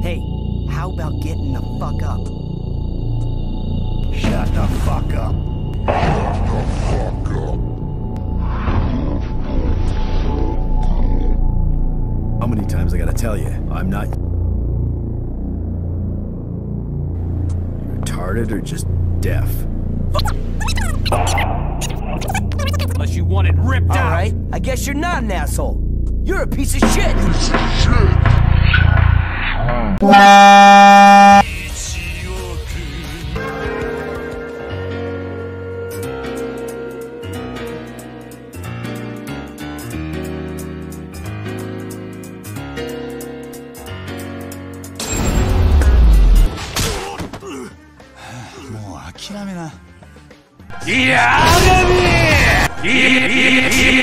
Hey, how about getting the fuck up? Shut the fuck up. Shut the fuck up. How many times I gotta tell you, I'm not... retarded or just deaf? Unless you want it ripped out. Alright, I guess you're not an asshole. You're a piece of shit! Piece of shit! 諦めな。やめ！